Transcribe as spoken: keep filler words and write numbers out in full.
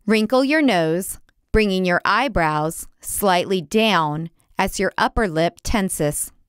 Wrinkle your nose, bringing your eyebrows slightly down as your upper lip tenses.